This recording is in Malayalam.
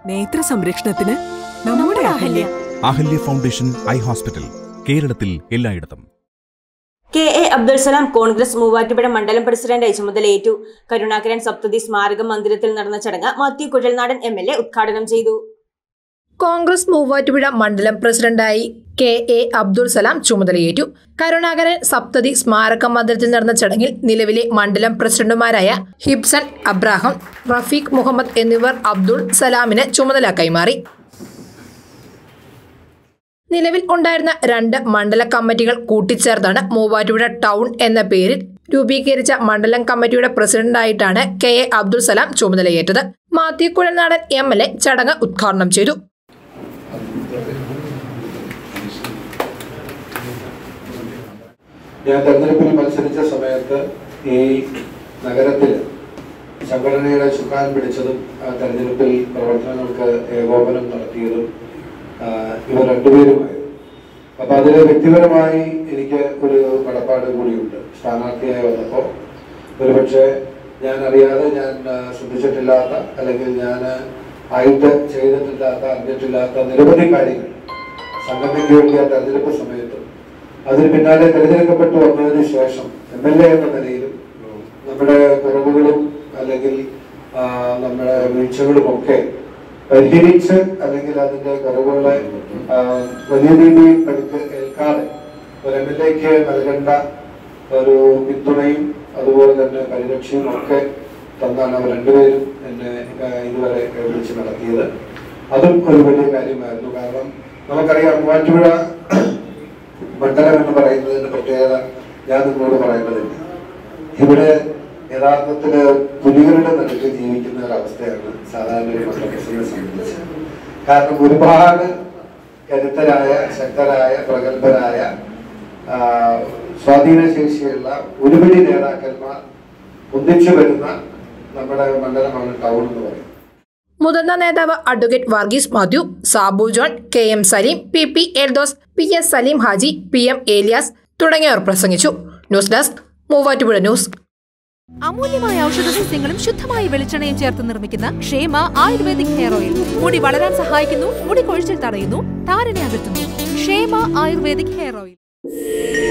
നേത്ര സംരക്ഷണത്തിന് നമ്മുടെ Ahalya. Ahalya foundation eye hospital, കേരളത്തിൽ എല്ലായിടത്തും. കെ.എ. അബ്ദുൽ സലാം കോൺഗ്രസ് മൂവാറ്റുപുഴ മണ്ഡലം പ്രസിഡന്റായി ചുമതലയേറ്റു. കരുണാകരൻ സപ്തതി സ്മാരക മന്ദിരത്തിൽ നടന്ന ചടങ്ങ് മാത്യു കുഴൽനാടൻ എം.എൽ.എ. ഉദ്ഘാടനം ചെയ്തു. കോൺഗ്രസ് മൂവാറ്റുപുഴ മണ്ഡലം പ്രസിഡന്റായി കെ.എ. അബ്ദുൽ സലാം ചുമതലയേറ്റു. കരുണാകരൻ സപ്തതി സ്മാരക മന്ദിരത്തിൽ നടന്ന ചടങ്ങിൽ നിലവിലെ മണ്ഡലം പ്രസിഡന്റുമാരായ ഹിബ്സൺ അബ്രാഹം, റഫീഖ് മുഹമ്മദ് എന്നിവർ അബ്ദുൾ സലാമിന് ചുമതല കൈമാറി. നിലവിൽ ഉണ്ടായിരുന്ന 2 മണ്ഡല കമ്മിറ്റികൾ കൂട്ടിച്ചേർത്താണ് മൂവാറ്റുപുഴ ടൗൺ എന്ന പേരിൽ രൂപീകരിച്ച മണ്ഡലം കമ്മിറ്റിയുടെ പ്രസിഡന്റായിട്ടാണ് കെ.എ. അബ്ദുൽ സലാം ചുമതലയേറ്റത്. മാത്യു കുഴൽനാടൻ എം.എൽ.എ. ചടങ്ങ് ഉദ്ഘാടനം ചെയ്തു. ഞാൻ തെരഞ്ഞെടുപ്പിൽ മത്സരിച്ച സമയത്ത് ഈ നഗരത്തിൽ സംഘടനയുടെ ചുക്കാൻ പിടിച്ചതും തെരഞ്ഞെടുപ്പിൽ പ്രവർത്തനങ്ങൾക്ക് ഏകോപനം നടത്തിയതും ഇവർ രണ്ടുപേരുമായിരുന്നു. അപ്പൊ അതിൽ വ്യക്തിപരമായി എനിക്ക് ഒരു കടപ്പാട് കൂടിയുണ്ട്. സ്ഥാനാർത്ഥിയായി വന്നപ്പോൾ ഒരുപക്ഷെ ഞാൻ അറിയാതെ, ഞാൻ ശ്രദ്ധിച്ചിട്ടില്ലാത്ത, അല്ലെങ്കിൽ ഞാൻ ആയിട്ട് ചെയ്തിട്ടില്ലാത്ത, അറിഞ്ഞിട്ടില്ലാത്ത നിരവധി കാര്യങ്ങൾ സംഘടനയ്ക്ക് വേണ്ടി ആ തെരഞ്ഞെടുപ്പ് സമയത്തും അതിന് പിന്നാലെ തെരഞ്ഞെടുക്കപ്പെട്ടു വന്നതിന് ശേഷം എം.എൽ.എ. എന്ന നിലയിലും നമ്മുടെ കുറവുകളും അല്ലെങ്കിൽ നമ്മുടെ വീഴ്ചകളും ഒക്കെ പരിഹരിച്ച്, അല്ലെങ്കിൽ അതിന്റെ കുറവുകളെ വലിയ രീതിയിൽ ഏൽക്കാതെ ഒരു എം.എൽ.എക്ക് നൽകേണ്ട ഒരു പിന്തുണയും അതുപോലെ തന്നെ പരിരക്ഷയും ഒക്കെ തന്നാണ് അവർ രണ്ടുപേരും എന്നെ ഇതുവരെ വിളിച്ച് നടത്തിയത്. അതും ഒരു വലിയ കാര്യമായിരുന്നു. കാരണം നമുക്കറിയാം, മൂവാറ്റുപുഴ മണ്ഡലം എന്ന് പറയുന്നതിന്റെ പ്രത്യേകത ഞാൻ നിങ്ങളോട് പറയേണ്ടതില്ല. ഇവിടെ യഥാർത്ഥത്തില് പുലികളുടെ നടുക്ക് ജീവിക്കുന്ന ഒരവസ്ഥയാണ് സാധാരണ ഒരു മണ്ഡലപ്രസിഡന്റിനെ സംബന്ധിച്ച്. കാരണം ഒരുപാട് കരുത്തരായ, ശക്തരായ, പ്രഗത്ഭരായ, സ്വാധീനശേഷിയുള്ള ഒരുപിടി നേതാക്കന്മാർ ഒന്നിച്ചു വരുന്ന നമ്മുടെ മണ്ഡലമാണ് ടൗൺ എന്ന് പറയുന്നത്. മുതിർന്ന നേതാവ് advocate Varghese Mathew, Sabu John, K M. Saleem, P P. Eldhose, P S. Saleem Haji, P M. Elias തുടങ്ങിയവർ പ്രസംഗിച്ചു. News desk, Muvattupuzha news. അമൂല്യമായ ഔഷധസസ്യങ്ങളും ശുദ്ധമായ വെളിച്ചെണ്ണയും ചേർത്ത് നിർമ്മിക്കുന്ന ക്ഷേമ ആയുർവേദിക് ഹെയർ ഓയിൽ മുടി വളരാൻ സഹായിക്കുന്നു, മുടി കൊഴിച്ചിൽ തടയുന്നു, താരനെ അകറ്റുന്നു. ക്ഷേമ ആയുർവേദിക് ഹെയർ ഓയിൽ.